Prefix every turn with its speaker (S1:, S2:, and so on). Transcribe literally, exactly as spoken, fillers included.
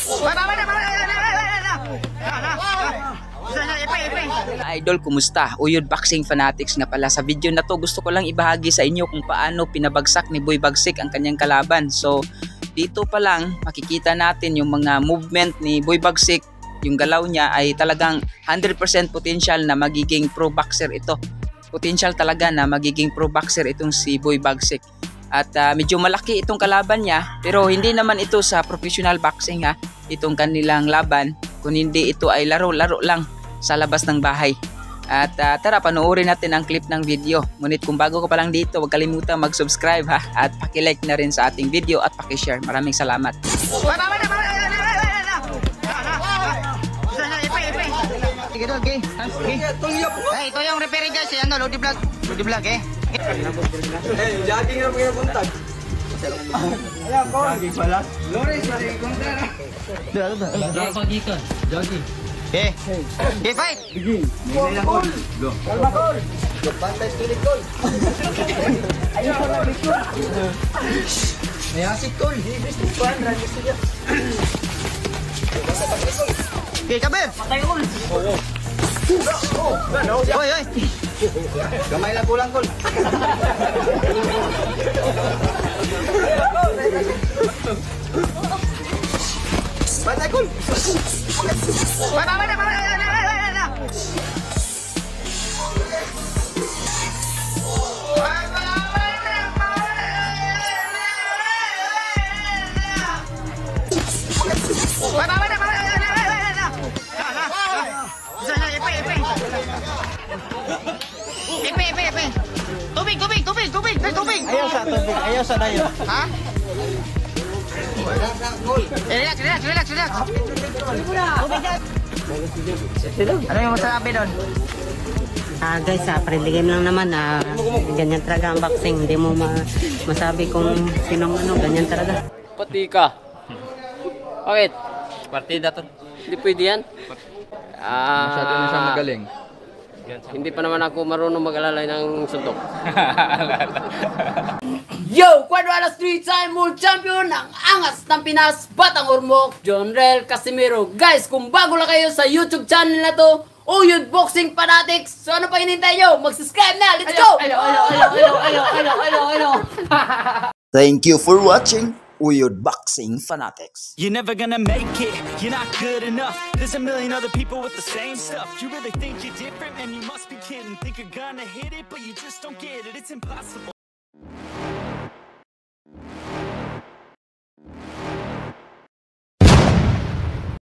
S1: Idol, kumusta? Uyod Boxing Fanatics nga pala. Sa video na to, gusto ko lang ibahagi sa inyo kung paano pinabagsak ni Boy Bagsik ang kanyang kalaban. So, dito pa lang, makikita natin yung mga movement ni Boy Bagsik. Yung galaw niya ay talagang one hundred percent potential na magiging pro boxer ito. Potential talaga na magiging pro boxer itong si Boy Bagsik. At uh, medyo malaki itong kalaban niya, pero hindi naman ito sa professional boxing ha, itong kanilang laban. Kung hindi, ito ay laro-laro lang sa labas ng bahay. At uh, tara, panoorin natin ang clip ng video. Ngunit kung bago ka pa lang dito, huwag kalimutan mag-subscribe ha, at paki-like na rin sa ating video at paki-share. Maraming salamat.
S2: Okay. Hey, ito yung referee guys, ano, Lodi Vlog. Lodi Vlog eh.
S3: Eh, jogging na mga buntag. Ayan, ko. Jogging pala. Lores, mali kontra na.
S2: Dito, dito.
S3: Jogging. Jogging.
S2: Okay. Okay, fight.
S3: Begin. May kol. Go. Kalma kol. Bantay spirit kol. Ayun ko na bikol. May asit kol. Ibis ni Juan, rangis niya.
S2: Okay, kabel.
S3: Patay kol. Oo.
S2: Oy, oy.
S3: Gamay lang kulang kol. Bantay kol.
S2: Bye, bye, bye, bye. Tubig, tubig, tubig, tubig, tubig.
S3: Ayaw sa tubig, ayaw sa dayo.
S2: Ha? Relax, relax, relax, relax. Ano yung masasabi doon?
S4: Ah guys, ah, friendly game lang naman. Ah, ganyan talaga ang boxing. Hindi mo ma masabi kung sinong ano, ganyan talaga.
S5: Pati ka. Bakit? Partida to. Hindi pwede yan. Ah,
S3: Masyado na siya magaling.
S5: Hindi pa naman ako marunong mag-alalay ng suntok.
S6: Yo! Quadro alas three time world champion ng angas ng Pinas, Batang Ormoc, John Rel Casimiro. Guys, kung bago lang kayo sa YouTube channel na to, Uyod Boxing Fanatics, so ano pa hinintay nyo? Mag-subscribe na! Let's go!
S5: Hello, hello, hello, hello, hello, hello, hello, hello.
S7: Thank you for watching Uyod Boxing Fanatics.
S8: You're never gonna make it, you're not good enough. There's a million other people with the same stuff. You really think you're different? Man, you must be kidding. Think you're gonna hit it, but you just don't get it. It's impossible.